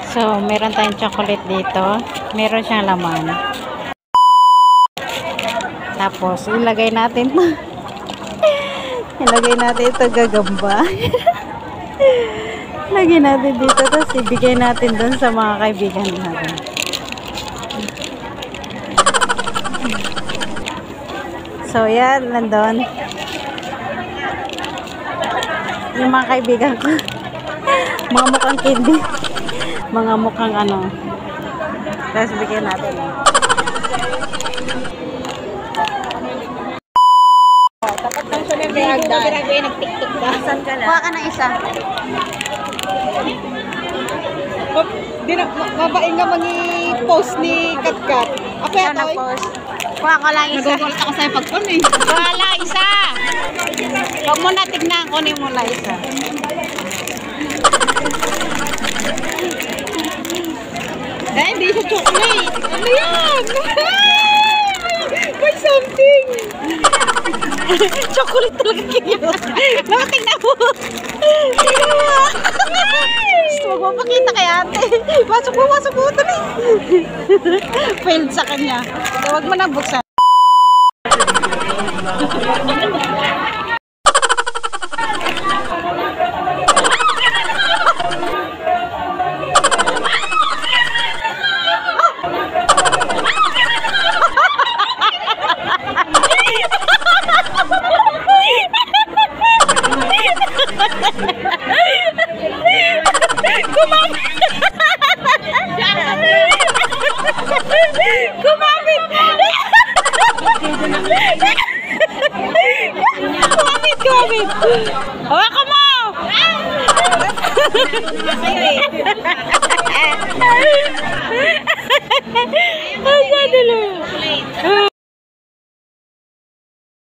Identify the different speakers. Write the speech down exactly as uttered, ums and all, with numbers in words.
Speaker 1: So, meron tayong chocolate dito. Meron siyang laman. Tapos, ilagay natin ito. ilagay natin ito gagamba. Ilagay natin dito. Tapos, ibigay natin dun sa mga kaibigan natin. So, yan. Nandun. Yung mga kaibigan ko. Mga mukhang candy. Mga mukhang ano. Tapos bigyan natin.
Speaker 2: Tapat lang siya ng reagdan. Nag-tiktok ka. Saan ka na?
Speaker 1: Kuha ka ng isa.
Speaker 2: Mabaing nga mangi-post ni Katkat. Ako
Speaker 1: Ikaw
Speaker 2: ito eh.
Speaker 1: nag-post. Kuha ka lang isa.
Speaker 2: Nagagalit ako sa'yo pagpun eh.
Speaker 1: Kuha lang isa. Huwag mo na tignan. Kunin mo lang isa.
Speaker 2: Eh, hindi siya chocolate. Ano yan? May something.
Speaker 1: Chocolate talaga kayo. Baka tignan mo. Tignan mo. Gusto mo mapakita kay ate. Pasok mo, pasok mo. Tuloy. Failed sa kanya. So, huwag mo na buksan. Gumamit! Gumamit, gumamit! Hawakan mo! Sa'yo eh.